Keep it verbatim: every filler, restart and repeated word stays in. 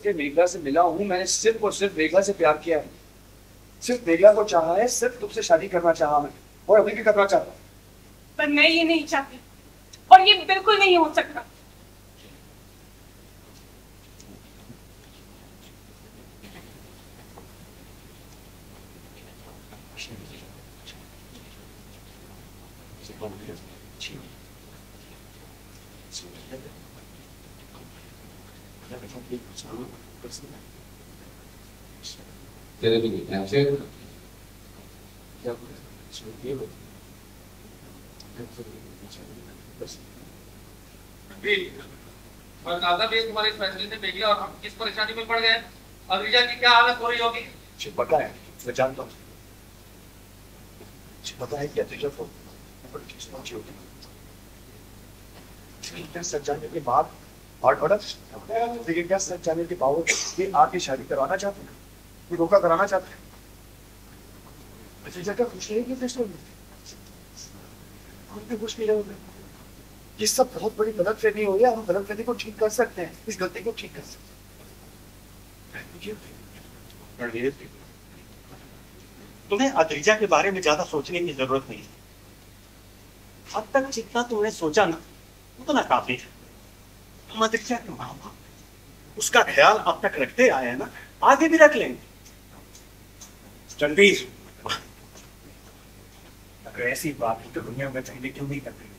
कि मेघला से मिला हूँ, मैंने सिर्फ और सिर्फ मेघला से प्यार किया है, सिर्फ मेघला को चाहा है, सिर्फ तुमसे शादी करना चाहा मैं, और अभी भी करना चाहता हूँ। पर मैं ये नहीं चाहती, और ये बिल्कुल नहीं हो सकता। और दादा भी तुम्हारे इस फैसले से बेगला और हम किस परेशानी में पड़ गए, और रिजा की क्या हालत हो रही होगी। मुझे पता है, मैं जानता हूँ, मुझे पता है कि अतिजा को बड़ी चीज पहुंची होगी, लेकिन सच जानने के बाद और और लेकिन क्या सच जानने के बावजूद ये आके शादी करवाना चाहते हैं, ये धोखा कराना चाहते हैं। अतिजा का खुश रहेगी फैसले में, हम भी खुश नहीं रहोगे। ये सब बहुत बड़ी गलतफहमी हो है, हम गलतफहमी को ठीक कर सकते हैं, इस गलती को ठीक कर सकते हैं। तुम्हें अद्रिजा के बारे में ज्यादा सोचने की जरूरत नहीं है। अब तक जितना तुमने सोचा ना उतना काफी है। हम अद्रिजा के माँ बाप, उसका ख्याल अब तक रखते आए हैं ना, आगे भी रख लेंगे। रणवीर, अगर ऐसी बात तो दुनिया में पहले क्यों नहीं करते?